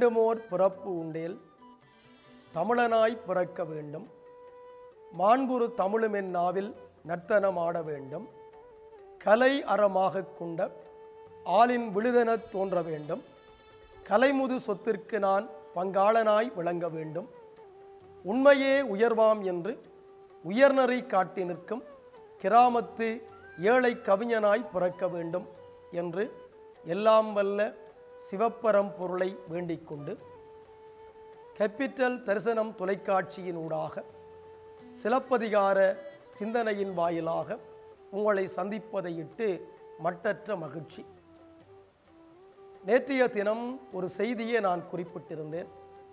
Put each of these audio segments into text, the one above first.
வேண்டுமோர் பிறப்பு உண்டேல் தமிழனாய் பிறக்க வேண்டும். மாண்புறு தமிழுமென் நாவில் நர்த்தனமாட வேண்டும். கலை அறமாகக் கொண்ட ஆளின் விழுதெனத் தோன்ற வேண்டும். கலைமுது சொத்திற்கு நான் பங்காளனாய் விளங்க வேண்டும். உண்மையே உயர்வாம் என்று உயர்நெறி காட்டி நிற்கும் கிராமத்து ஏழை கவிஞனாய் பிறக்க வேண்டும் என்று எல்லாம் வல்ல சிவப்பரம்பொருளை வேண்டிக் கொண்டு கேபிட்டல் தரிசனம் தொலைக்காட்சியினூடாக சிலப்பதிகார சிந்தனையின் வாயிலாக உங்களை சந்திப்பதையிட்டு மட்டற்ற மகிழ்ச்சி. நேற்றைய தினம் ஒரு செய்தியை நான் குறிப்பிட்டிருந்தேன்.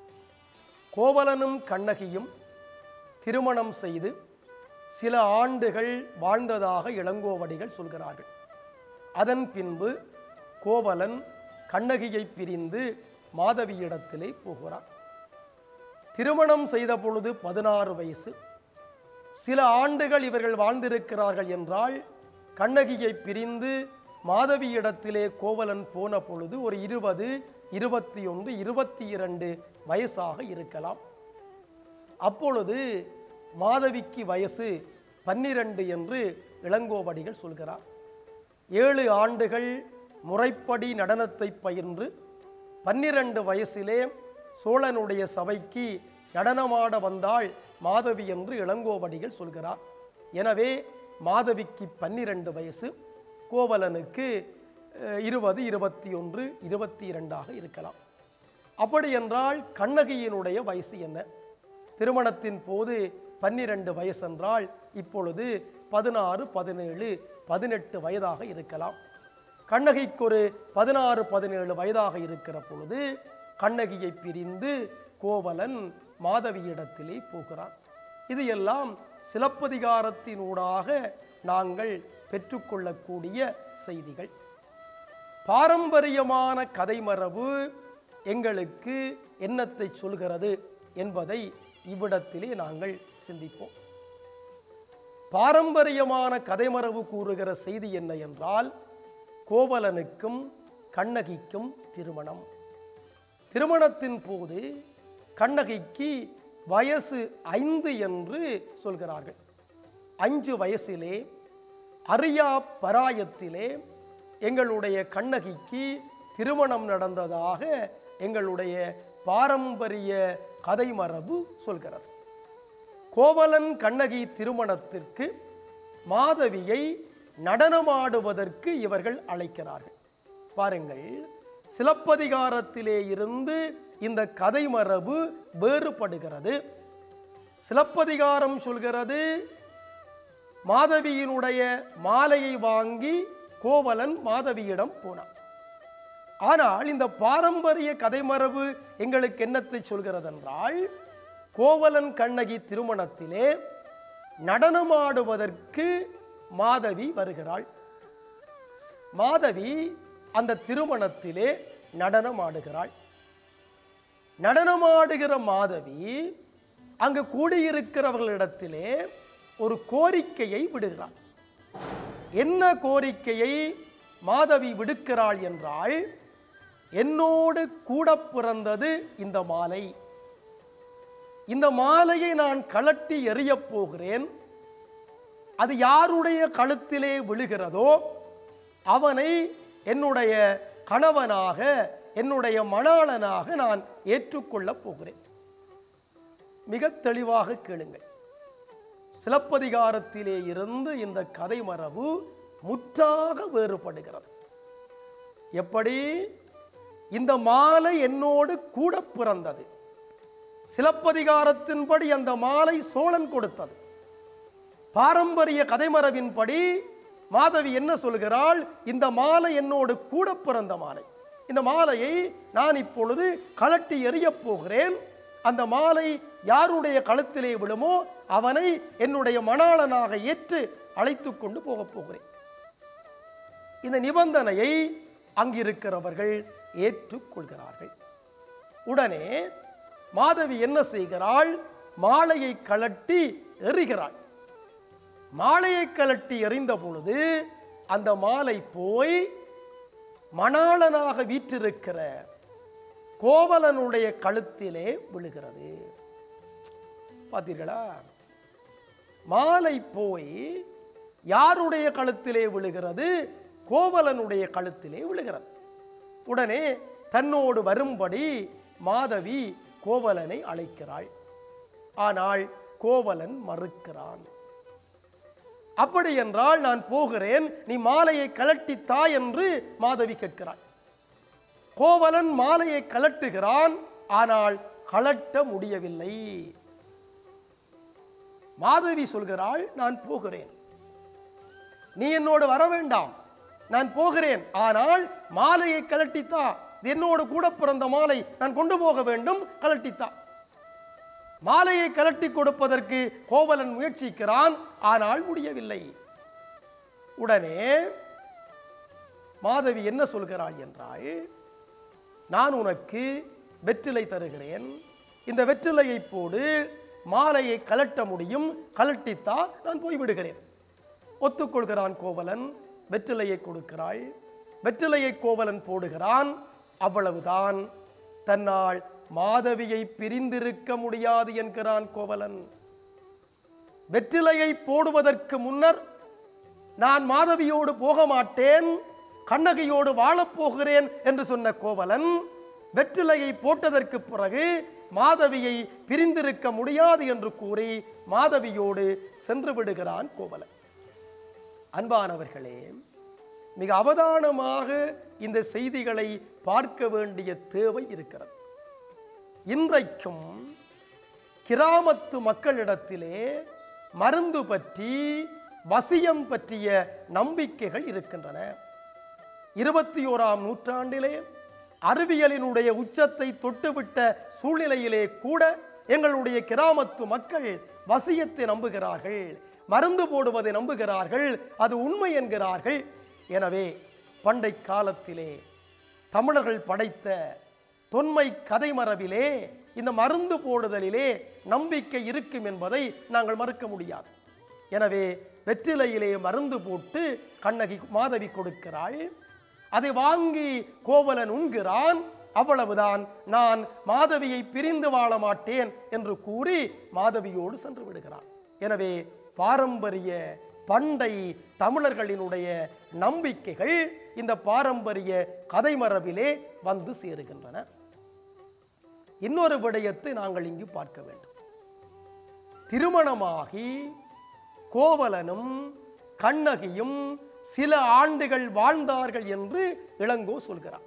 கோவலனும் கண்ணகியும் திருமணம் செய்து சில ஆண்டுகள் வாழ்ந்ததாக இளங்கோவடிகள் சொல்கிறார்கள். அதன் பின்பு கோவலன் கண்ணகியை பிரிந்து மாதவியிடத்திலே போகிறார். திருமணம் செய்த பொழுது 16 வயசு. சில ஆண்டுகள் இவர்கள் வாழ்ந்திருக்கிறார்கள் என்றால் கண்ணகியை பிரிந்து மாதவியிடத்திலே கோவலன் போன பொழுது ஒரு 20, 21, 22 வயசாக இருக்கலாம். அப்பொழுது மாதவிக்கு வயசு 12 என்று இளங்கோவடிகள் சொல்கிறார். 7 ஆண்டுகள் முறைப்படி நடனத்தை பயின்று 12 வயசிலே சோழனுடைய சபைக்கு நடனமாட வந்தாள் மாதவி என்று இளங்கோவடிகள் சொல்கிறார். எனவே மாதவிக்கு 12 வயசு, கோவலனுக்கு 20, 21, 22 இருக்கலாம். அப்படி என்றால் கண்ணகியினுடைய வயசு என்ன? திருமணத்தின் போது 12 வயசு என்றால் இப்பொழுது 16, 17, 18 வயதாக இருக்கலாம். கண்ணகிக்கு ஒரு 16, 17 வயதாக இருக்கிற பொழுது கண்ணகியை பிரிந்து கோவலன் மாதவியிடத்திலே போகிறான். இது எல்லாம் சிலப்பதிகாரத்தினூடாக நாங்கள் பெற்றுக்கொள்ளக்கூடிய செய்திகள். பாரம்பரியமான கதைமரபு எங்களுக்கு என்னத்தை சொல்கிறது என்பதை இவ்விடத்திலே நாங்கள் சிந்திப்போம். பாரம்பரியமான கதைமரபு கூறுகிற செய்தி என்ன என்றால், கோவலனுக்கும் கண்ணகிக்கும் திருமணம். திருமணத்தின் போது கண்ணகிக்கு வயசு 5 என்று சொல்கிறார்கள். 5 வயசிலே அறியா பராயத்திலே எங்களுடைய கண்ணகிக்கு திருமணம் நடந்ததாக எங்களுடைய பாரம்பரிய கதைமரபு சொல்கிறது. கோவலன் கண்ணகி திருமணத்திற்கு மாதவியை நடனமாடுவதற்கு இவர்கள் அழைக்கிறார்கள். பாருங்கள், சிலப்பதிகாரத்திலே இருந்து இந்த கதைமரபு வேறுபடுகிறது. சிலப்பதிகாரம் சொல்கிறது மாதவியினுடைய மாலையை வாங்கி கோவலன் மாதவியிடம் போனான். ஆனால் இந்த பாரம்பரிய கதைமரபு எங்களுக்கு என்னத்தை சொல்கிறது என்றால், கோவலன் கண்ணகி திருமணத்திலே நடனமாடுவதற்கு மாதவி வருகிறாள். மாதவி அந்த திருமணத்திலே நடனமாடுகிறாள். நடனமாடுகிற மாதவி அங்கு கூடியிருக்கிறவர்களிடத்திலே ஒரு கோரிக்கையை விடுகிறாள். என்ன கோரிக்கையை மாதவி விடுக்கிறாள் என்றால், என்னோடு கூட பிறந்தது இந்த மாலை. இந்த மாலையை நான் கழட்டி எறியப் போகிறேன். அது யாருடைய கழுத்திலே விழுகிறதோ அவனை என்னுடைய கணவனாக, என்னுடைய மணாளனாக நான் ஏற்றுக்கொள்ளப் போகிறேன். மிக தெளிவாக கேளுங்கள். சிலப்பதிகாரத்திலே இருந்து இந்த கதை மரபு முற்றாக வேறுபடுகிறது. எப்படி? இந்த மாலை என்னோடு கூட பிறந்தது. சிலப்பதிகாரத்தின்படி அந்த மாலை சோழன் கொடுத்தது. பாரம்பரிய கதைமரபின்படி மாதவி என்ன சொல்கிறாள்? இந்த மாலை என்னோடு கூட பிறந்த மாலை. இந்த மாலையை நான் இப்பொழுது கழட்டி எறியப் போகிறேன். அந்த மாலை யாருடைய கழுத்திலே விழுமோ அவனை என்னுடைய மணாளனாக ஏற்று அழைத்து கொண்டு போகப் போகிறேன். இந்த நிபந்தனையை அங்கிருக்கிறவர்கள் ஏற்றுக்கொள்கிறார்கள். உடனே மாதவி என்ன செய்கிறாள்? மாலையை கழட்டி எறிகிறாள். மாலையை கழட்டி எறிந்த பொழுது அந்த மாலை போய் மணாளனாக வீற்றிருக்கிற கோவலனுடைய கழுத்திலே விழுகிறது. பார்த்தீர்களா? மாலை போய் யாருடைய கழுத்திலே விழுகிறது? கோவலனுடைய கழுத்திலே விழுகிறது. உடனே தன்னோடு வரும்படி மாதவி கோவலனை அழைக்கிறாள். ஆனால் கோவலன் மறுக்கிறான். அப்படி என்றால் நான் போகிறேன், நீ மாலையை கழட்டித்தா என்று மாதவி கேட்கிறாள். கோவலன் மாலையை கழட்டுகிறான். ஆனால் கழட்ட முடியவில்லை. மாதவி சொல்கிறாள், நான் போகிறேன், நீ என்னோடு வர வேண்டாம், நான் போகிறேன், ஆனால் மாலையை கழட்டித்தா, என்னோடு கூட பிறந்த மாலை நான் கொண்டு போக வேண்டும், கழட்டித்தா. மாலையை கழட்டி கொடுப்பதற்கு கோவலன் முயற்சிக்கிறான். ஆனால் முடியவில்லை. உடனே மாதவி என்ன சொல்கிறாள் என்றால், நான் உனக்கு வெற்றிலை தருகிறேன், இந்த வெற்றிலையை போடு, மாலையை கழட்ட முடியும், கழட்டித்தா நான் போய்விடுகிறேன். ஒத்துக்கொள்கிறான் கோவலன். வெற்றிலையை கொடுக்கிறாள். வெற்றிலையை கோவலன் போடுகிறான். அவ்வளவுதான். தன்னால் மாதவியை பிரிந்திருக்க முடியாது என்கிறான் கோவலன். வெற்றிலையை போடுவதற்கு முன்னர் நான் மாதவியோடு போக மாட்டேன், கண்ணகியோடு வாழப்போகிறேன் என்று சொன்ன கோவலன் வெற்றிலையை போட்டதற்கு பிறகு மாதவியை பிரிந்திருக்க முடியாது என்று கூறி மாதவியோடு சென்று விடுகிறான் கோவலன். அன்பானவர்களே, மிக அவதானமாக இந்த செய்திகளை பார்க்க வேண்டிய தேவை இருக்கிறது. இன்றைக்கும் கிராமத்து மக்களிடத்திலே மருந்து பற்றி, வசியம் பற்றிய நம்பிக்கைகள் இருக்கின்றன. 21ஆம் நூற்றாண்டிலே அறிவியலினுடைய உச்சத்தை தொட்டுவிட்ட சூழ்நிலையிலே கூட எங்களுடைய கிராமத்து மக்கள் வசியத்தை நம்புகிறார்கள், மருந்து போடுவதை நம்புகிறார்கள், அது உண்மை என்கிறார்கள். எனவே பண்டை காலத்திலே தமிழர்கள் படைத்த தொன்மை கதை மரபிலே இந்த மருந்து போடுதலிலே நம்பிக்கை இருக்கும் என்பதை நாங்கள் மறுக்க முடியாது. எனவே வெற்றிலையிலே மருந்து போட்டு கண்ணகி மாதவி கொடுக்கிறாள். அதை வாங்கி கோவலன் உண்கிறான். அவ்வளவுதான். நான் மாதவியை பிரிந்து வாழ மாட்டேன் என்று கூறி மாதவியோடு சென்று விடுகிறான். எனவே பாரம்பரிய பண்டை தமிழர்களினுடைய நம்பிக்கைகள் இந்த பாரம்பரிய கதை மரபிலே வந்து சேருகின்றன. இன்னொரு விடயத்தை நாங்கள் இங்கு பார்க்க வேண்டும். திருமணமாகி கோவலனும் கண்ணகியும் சில ஆண்டுகள் வாழ்ந்தார்கள் என்று இளங்கோ சொல்கிறார்.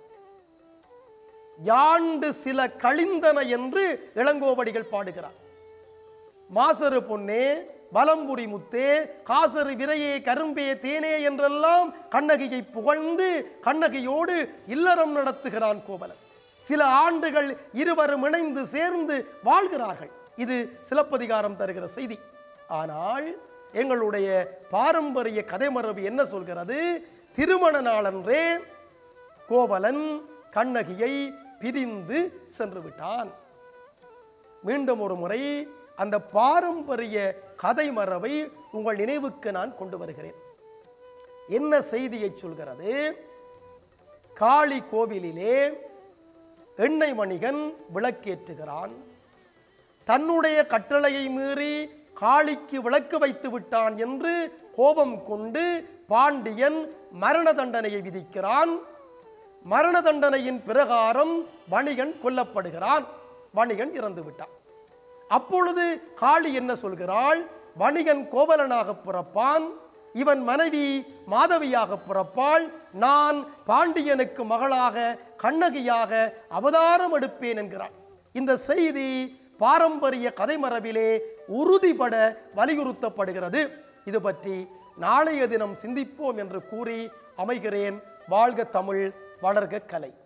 யாண்டு சில கழிந்தன என்று இளங்கோவடிகள் பாடுகிறார். மாசரு பொன்னே, வலம்புரி முத்தே, காசரு விரையே, கரும்பே, தேனே என்றெல்லாம் கண்ணகியை புகழ்ந்து கண்ணகியோடு இல்லறம் நடத்துகிறான் கோவலன். சில ஆண்டுகள் இருவரும் இணைந்து சேர்ந்து வாழ்கிறார்கள். இது சிலப்பதிகாரம் தருகிற செய்தி. ஆனால் எங்களுடைய பாரம்பரிய கதை மரபு என்ன சொல்கிறது? திருமண நாளன்றே கோவலன் கண்ணகியை பிரிந்து சென்று விட்டான். மீண்டும் ஒரு முறை அந்த பாரம்பரிய கதை மரபை உங்கள் நினைவுக்கு நான் கொண்டு வருகிறேன். என்ன செய்தியை சொல்கிறது? காளி கோவிலிலே எண்ணெய் மணிகன் விளக்கேற்றுகிறான். தன்னுடைய கட்டளையை மீறி காளிக்கு விளக்கு வைத்து விட்டான் என்று கோபம் கொண்டு பாண்டியன் மரண தண்டனையை விதிக்கிறான். மரண தண்டனையின் பிரகாரம் வணிகன் கொல்லப்படுகிறான். வணிகன் இறந்து விட்டான். அப்பொழுது காளி என்ன சொல்கிறாள்? வணிகன் கோவலனாக பிறப்பான், இவன் மனைவி மாதவியாக பிறப்பாள், நான் பாண்டியனுக்கு மகளாக கண்ணகியாக அவதாரம் எடுப்பேன் என்கிறான். இந்த செய்தி பாரம்பரிய கதை மரபிலே உறுதிபட வலியுறுத்தப்படுகிறது. இது பற்றி நாளைய தினம் சிந்திப்போம் என்று கூறி அமைகிறேன். வாழ்க தமிழ், வளர்க கலை.